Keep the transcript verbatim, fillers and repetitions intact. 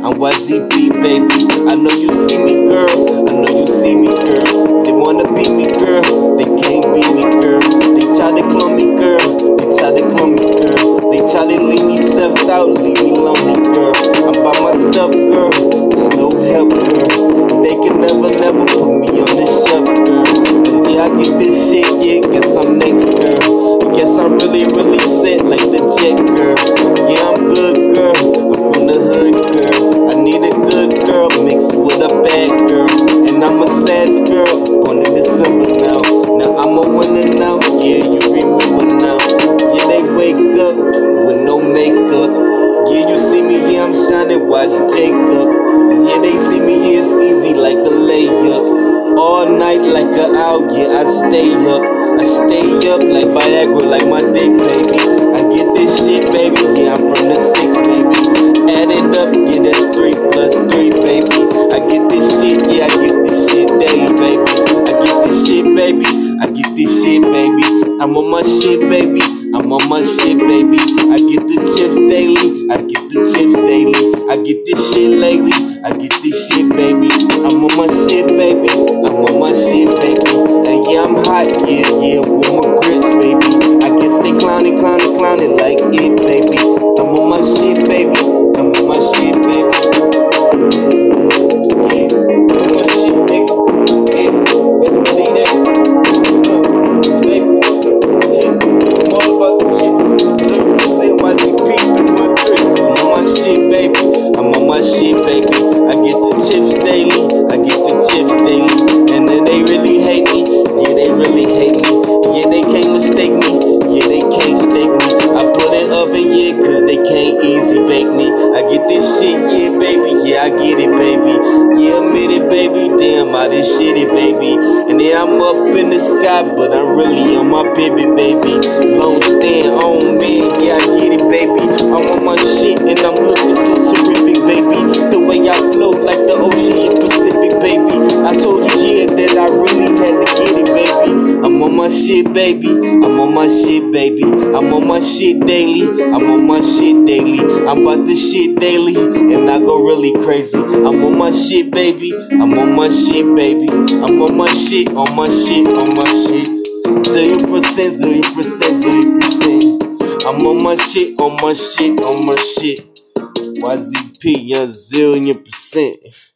I'm Y Z P, baby. I know you see me, girl. I know you see me, girl. They wanna be me, girl. They can't be me, girl. They try to clone me, girl. They try to clone me, girl. They try to leave me self out, leave me lonely, girl. I'm by myself, girl. There's no help, girl. They can never, never put me on the shelf, girl. Cause yeah, I get this shit, yeah, guess I'm next, girl. Guess I'm really, really set like the jet, girl. Yeah, I'm good, girl. I'm from the hood, girl. I need a good girl mixed with a bad girl. And I'm a sad girl, born in December now. Now I'm a winner now, yeah, you remember now. Yeah, they wake up with no makeup. Yeah, you see me, yeah, I'm shining, watch Jacob. Yeah, they see me, yeah, it's easy like a layup. All night like a owl, yeah, I stay up. I stay up like Viagra, like my dick, baby. I get this shit, baby, yeah, I'm from the six, baby. Add it up, yeah, that's three plus three, baby. I get this shit, yeah, I get this shit daily, baby. I get this shit, baby. I get this shit, baby. I'm on my shit, baby. I'm on my shit, baby. I get the chips daily. I get the chips daily. I get this shit lately. I get this shit, baby. I'm on my shit, baby. I'm on my shit, baby. And yeah, I'm hot, yeah, yeah, with my grits, baby. I guess they clowning, clowning, clowning like it, baby. I'm on my shit, baby. I'm on my shit, baby. Yeah, I'm on my shit, baby. Yeah, let's believe that. Uh, baby, yeah, I'm all about the shit. zero percent Y Z P through my three. I'm on my shit, baby. I'm on my shit, baby. I get the chips daily. I get the chips daily. And then they really hate me. Yeah, they really hate me. Yeah, they can't mistake me. Yeah, they can't stake me. I put it oven, yeah, cause they can't easy bake me. I get this shit, yeah, baby. Yeah, I get it, baby. Yeah, admit it, baby. Damn, I this shitty, baby. And then I'm up in the sky, but I'm really on my baby, baby. Long stand on me. Yeah, I get it, baby. I'm on my shit and I'm looking so terrific, baby. The way I float like the ocean Pacific, baby. I told you, yeah, that I really had to get it, baby. I'm on my shit, baby. I'm on my shit, baby. I'm on my shit daily. I'm on my shit daily. I'm about the shit daily, and I go really crazy. I'm on my shit, baby. I'm on my shit, baby. I'm on my shit, on my shit, on my shit. Zero percent, zero percent, zero percent. I'm on my shit, on my shit, on my shit. Y Z P, young zillion percent.